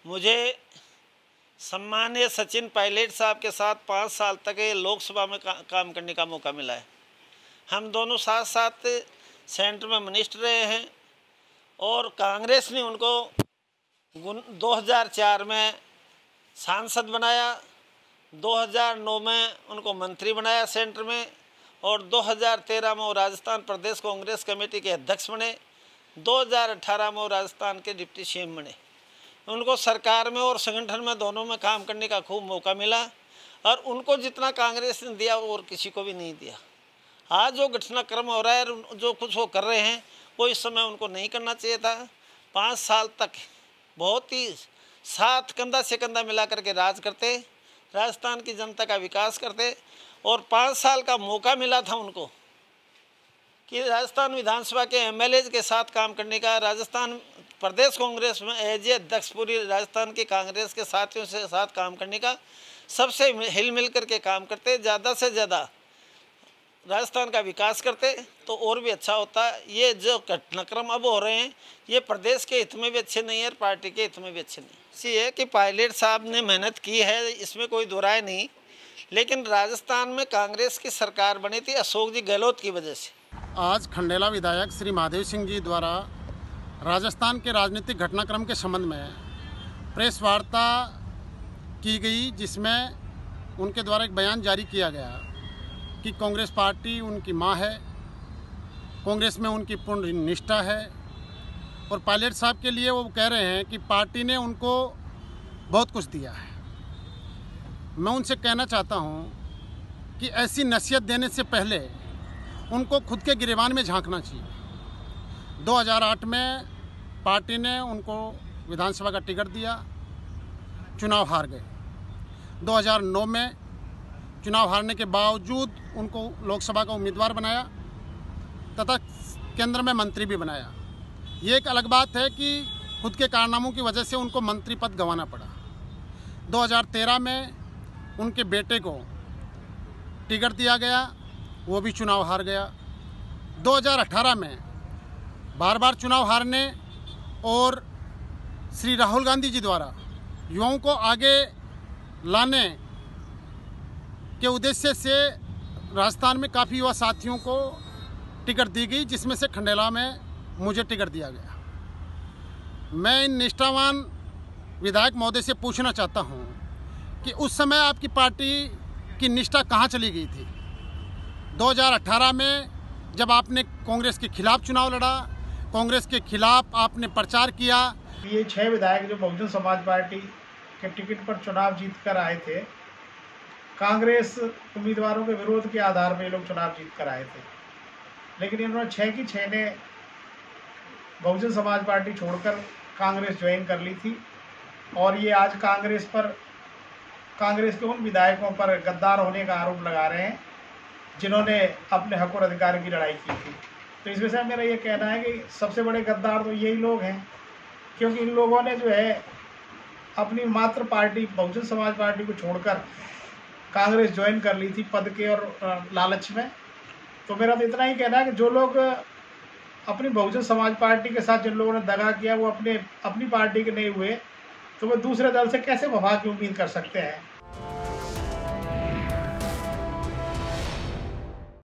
मुझे सम्मानीय सचिन पायलट साहब के साथ 5 साल तक लोकसभा में काम करने का मौका मिला है। हम दोनों साथ साथ सेंटर में मिनिस्टर रहे हैं और कांग्रेस ने उनको 2004 में सांसद बनाया, 2009 में उनको मंत्री बनाया सेंटर में और 2013 में वो राजस्थान प्रदेश कांग्रेस कमेटी के अध्यक्ष बने। 2018 में वो राजस्थान के डिप्टी सीएम बने। उनको सरकार में और संगठन में दोनों में काम करने का खूब मौका मिला और उनको जितना कांग्रेस ने दिया और किसी को भी नहीं दिया। आज जो घटनाक्रम हो रहा है, जो कुछ वो कर रहे हैं, वो इस समय उनको नहीं करना चाहिए था। 5 साल तक बहुत ही साथ कंधा से कंधा मिला करके राज करते, राजस्थान की जनता का विकास करते और 5 साल का मौका मिला था उनको कि राजस्थान विधानसभा के एमएलए के साथ काम करने का, राजस्थान प्रदेश कांग्रेस में एज अध्यक्ष पूरी राजस्थान के कांग्रेस के साथियों से साथ काम करने का, सबसे हिल मिल करके काम करते, ज़्यादा से ज़्यादा राजस्थान का विकास करते तो और भी अच्छा होता। ये जो घटनाक्रम अब हो रहे हैं ये प्रदेश के हित में भी अच्छे नहीं है और पार्टी के हित में भी अच्छे नहीं। इसी है कि पायलट साहब ने मेहनत की है, इसमें कोई दो राय नहीं, लेकिन राजस्थान में कांग्रेस की सरकार बनी थी अशोक जी गहलोत की वजह से। आज खंडेला विधायक श्री महादेव सिंह जी द्वारा राजस्थान के राजनीतिक घटनाक्रम के संबंध में प्रेस वार्ता की गई, जिसमें उनके द्वारा एक बयान जारी किया गया कि कांग्रेस पार्टी उनकी मां है, कांग्रेस में उनकी पूर्ण निष्ठा है और पायलट साहब के लिए वो कह रहे हैं कि पार्टी ने उनको बहुत कुछ दिया है। मैं उनसे कहना चाहता हूं कि ऐसी नसीहत देने से पहले उनको खुद के गिरेबान में झांकना चाहिए। 2008 में पार्टी ने उनको विधानसभा का टिकट दिया, चुनाव हार गए। 2009 में चुनाव हारने के बावजूद उनको लोकसभा का उम्मीदवार बनाया तथा केंद्र में मंत्री भी बनाया। ये एक अलग बात है कि खुद के कारनामों की वजह से उनको मंत्री पद गंवाना पड़ा। 2013 में उनके बेटे को टिकट दिया गया, वो भी चुनाव हार गया। 2018 में बार बार चुनाव हारने और श्री राहुल गांधी जी द्वारा युवाओं को आगे लाने के उद्देश्य से राजस्थान में काफ़ी युवा साथियों को टिकट दी गई, जिसमें से खंडेला में मुझे टिकट दिया गया। मैं इन निष्ठावान विधायक महोदय से पूछना चाहता हूं कि उस समय आपकी पार्टी की निष्ठा कहां चली गई थी? 2018 में जब आपने कांग्रेस के खिलाफ चुनाव लड़ा, कांग्रेस के खिलाफ आपने प्रचार किया। ये 6 विधायक जो बहुजन समाज पार्टी के टिकट पर चुनाव जीत कर आए थे, कांग्रेस उम्मीदवारों के विरोध के आधार पर ये लोग चुनाव जीत कर आए थे, लेकिन इन्होंने 6 की 6 ने बहुजन समाज पार्टी छोड़कर कांग्रेस ज्वाइन कर ली थी और ये आज कांग्रेस के उन विधायकों पर गद्दार होने का आरोप लगा रहे हैं जिन्होंने अपने हक और अधिकार की लड़ाई की थी। तो इस विषय में मेरा ये कहना है कि सबसे बड़े गद्दार तो यही लोग हैं, क्योंकि इन लोगों ने जो है अपनी मात्र पार्टी बहुजन समाज पार्टी को छोड़कर कांग्रेस ज्वाइन कर ली थी पद के और लालच में। तो मेरा तो इतना ही कहना है कि जो लोग अपनी बहुजन समाज पार्टी के साथ जिन लोगों ने दगा किया वो अपनी पार्टी के नहीं हुए, तो वो दूसरे दल से कैसे वफा की उम्मीद कर सकते हैं।